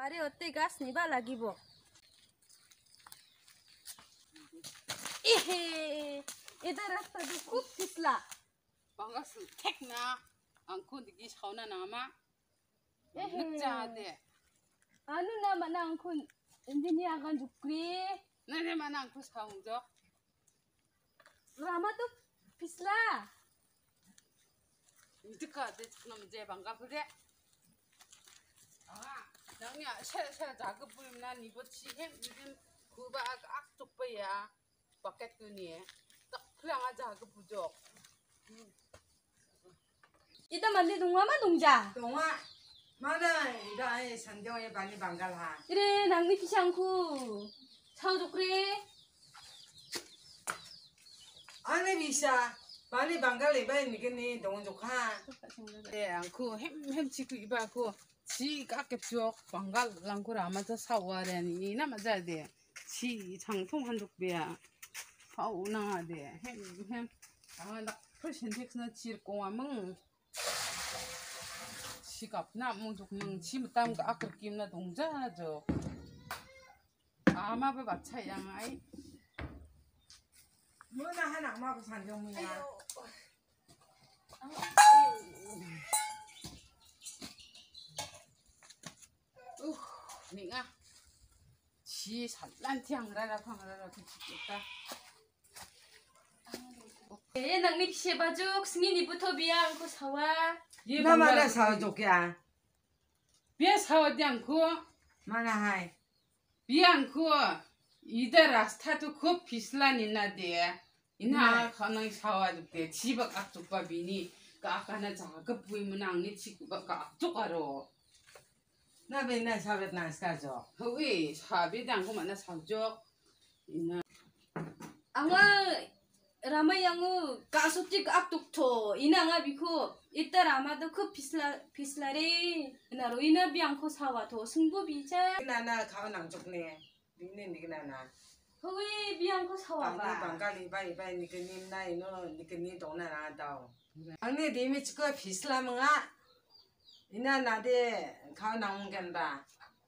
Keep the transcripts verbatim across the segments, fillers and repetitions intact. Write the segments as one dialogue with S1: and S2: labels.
S1: 아래 어때 가스니바 라기보. 이헤 이다 라스타도 쿡 피슬라.
S2: 방가스 택나 안고 니기 사오나 나마. 늦자데.
S1: 아누 나마 나 안고 인디니 아간 죽그리.
S2: 나네 마나 안고 사오죠.
S1: 라마도 피슬라.
S2: 이득가 데 지금 제 방가 그래. 아, 나냐 샤샤 작업 부림 난 이거 지금 이름 그바 악쪽 빠야. 바켓이니. 딱 그냥 작업 부족.
S1: 이다 만데 동화마 동자.
S3: 동화 마다 이다 산정에 많이 방갈하.
S1: 이래 낭미 피샹쿠. 사오죠 그래.
S3: 안에 비싸 많이 방갈래 봐 니겠니 동족하.
S2: 네, 안고 햄햄 치고 이바고 지 깎겠죠. 방갈 랑고라 아마도 사와래니 나 맞아야 돼. 지 장통 한쪽 배야. 파우나 돼. 햄햄 아나 퍼센텍스나 지르고와멍 지갑 나 몽족 멍 지무땀 가 아까 김나 동자죠. 아마바 마차양 아이.
S3: 뭐나 하나 마고 산정이야.
S2: 우, 니가 지 산란티양 라라 방라라 그치겠다.
S1: 에 낭미 피셰바죽 승인이부터 비야 안고 사와.
S3: 나마다 사족이야.
S2: 비에 사와디양 그
S3: 마나 하이.
S2: 비양 그 이더라 스타트 그 비슬란이나데 이나 가능 사와줄게 집에 깍쪽바 비니 까까나 작업 부이면 앙니 치고가 깍쪽하러
S3: 나 맨날 사bet 나스가죠.
S2: 허위 사비당 그 만나 사죠 이나
S1: 앙아 라마양우 가속직 악독토 이나가 비코 이따 라마도 그 비슬라 비슬라레 나로 이나 비앙코 사와토 승부 비자
S3: 나나 가만 남족네. 니네 니가나.
S1: 허위 비앙코
S3: 방이
S1: 사와봐.
S3: 방갈이 봐 이봐 니그님 나 이노 니그니 동나 나다오. 안에 니미 치고 비슬라멍아. 이나 나데 가만 남gen다.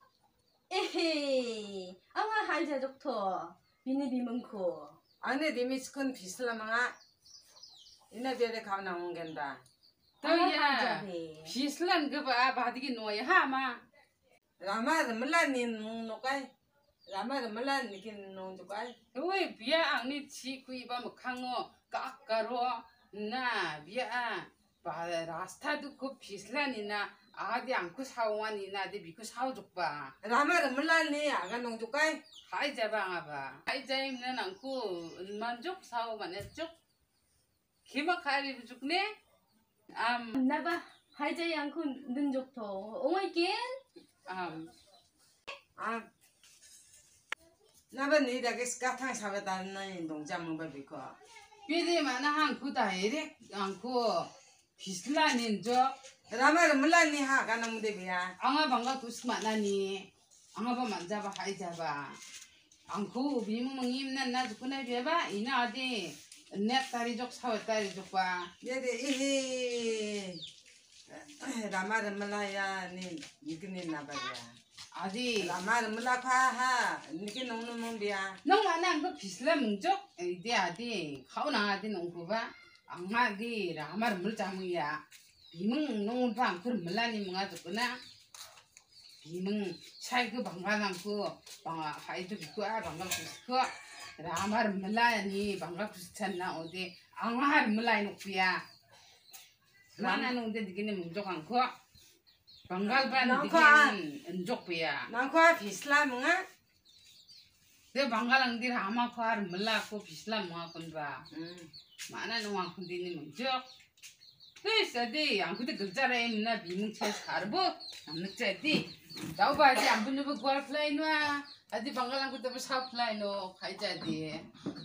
S1: 에헤 앙아 한자족토 비니 비문코
S3: 안에 니미 치고 비슬라멍아. 이나 비에 가만 남gen다.
S2: 더야 비슬란 그봐 바디기 노예 하마
S3: 라마 르물라니 노까이. 라마 르물라니 니긴 노주까이.
S2: 허위 비야 앙니 치고 이바 뭐 강어 깎가로 나 비야 바 라스타도 그 비슬란이나 아디 안고 사오와니나 데 비고 사오족바
S3: 라마 르물라니 아가 노주까이.
S2: 하이자 방아바 하이자 입는 안고 은만족 사오만 했죠 기막 하리 죽네 암
S1: 나봐 하이자이 앙코 능족토 옹아이겐
S2: 암
S3: 아, 나번 니다게 스카탕 사베다는 동자 먹을 비고.
S2: 비디 마나 한고 다이렉 안고 비슬란인 저
S3: 라마를 물라니 하가 너무 대비야.
S2: 앙아 방가 구스 만나니 앙아바 만자바 하이자바 안고 비몽 입는 나 죽구나 비봐 이나 어디 넷 다리족 사월 다리족바
S3: 얘들 이히 라마를 물라야 니 니그니 나봐야.
S2: 어디
S3: 라마를 물라파하 니그 농는 몸비야.
S2: nông mà nàng có phí mừng chốc đi à đi khâu nàng đi nông phụ ba ang ma đi ra mà mừng chăm mừng ya bị mừng nông phang cứ mừng là ni mừng à chụp na bị mừng sai cứ bằng cái nàng cứ bằng hai chục cứ à bằng cái cứ ra mà mừng là ni bằng cái cứ chân na ở đi ang ma mừng là nông phụ ya mà nàng nông đi cái ni mừng chốc ang cứ bằng cái ban đi cái ni chốc phụ ya
S3: 나과 비슬라 멍아.
S2: 내 방가랑 딜 아마 과를 몰라고 비슬람 뭐가 건봐.
S3: 응.
S2: 많아 농아 군디니 먼저. 그래서디 안 그때 글자라 임나 비뭉체 살고 남늑자디. 나오바지 안 분노고 과 플라이노아. 아디 방가랑 그때 사 플라이노 가이자디.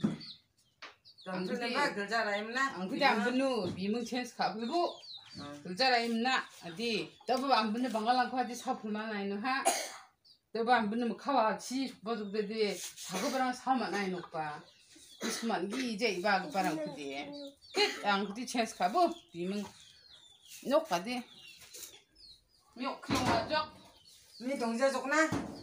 S3: 런쥔에 봐 글자라 임나.
S2: 안 그때 안 분노 비뭉체 가불고 글자라 임나. 아디 더부 안 분노 방가랑 과디 사 플만 아이노 하. 너가 안 붙는 뭐 카와 지 버죽들이 작업이랑 사만 아이 놓봐. 무슨만 기 이제 이봐 그바랑 그디. 끝안 그디 체스 가보 비면 녹가디. 묘 그용하죠.
S3: 미 동자 족나